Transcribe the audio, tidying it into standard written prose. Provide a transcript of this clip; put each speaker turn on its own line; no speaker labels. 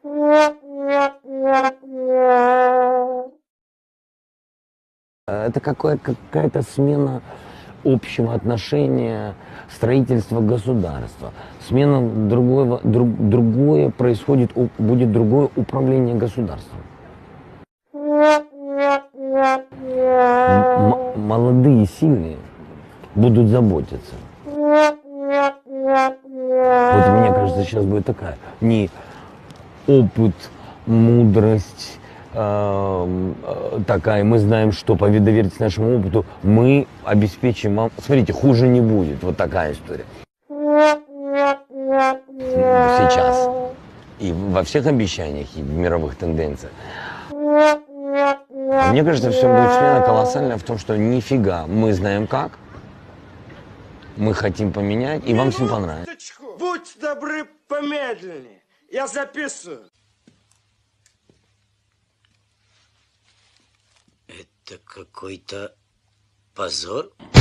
Это какая-то смена общего отношения, строительства государства. Смена другое происходит, будет другое управление государством. Молодые, сильные будут заботиться. Вот мне кажется, сейчас будет такая, не опыт, мудрость, такая, мы знаем, что довериться нашему опыту, мы обеспечим вам, смотрите, хуже не будет, вот такая история. Сейчас. И во всех обещаниях, и в мировых тенденциях. А мне кажется, все будет смена колоссальная в том, что нифига, мы знаем как, мы хотим поменять, и вам всем понравится.
Будь добры, помедленнее, я записываю.
Это какой-то позор.